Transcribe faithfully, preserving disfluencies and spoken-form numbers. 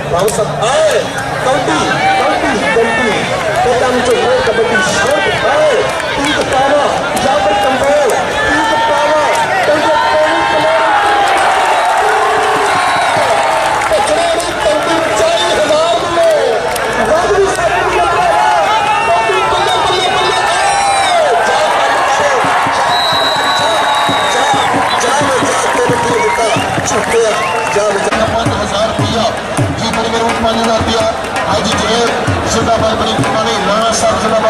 भाऊ सब आए कबड्डी कबड्डी कबड्डी पता नहीं जो कबड्डी शॉट आए तीन पावा जाबर कंबोल तीन पावा तंगे पानी पचड़े में कबड्डी चालीस हजार में राजू साहब ने कबड्डी बल्ले बल्ले बल्ले जा जा जा जा कबड्डी होता छुट्टियां जा जा पाँच हजार दिया जी बड़ी मेरे उठवाने दिया आज जो है सुधा बल बड़ी राणा साहब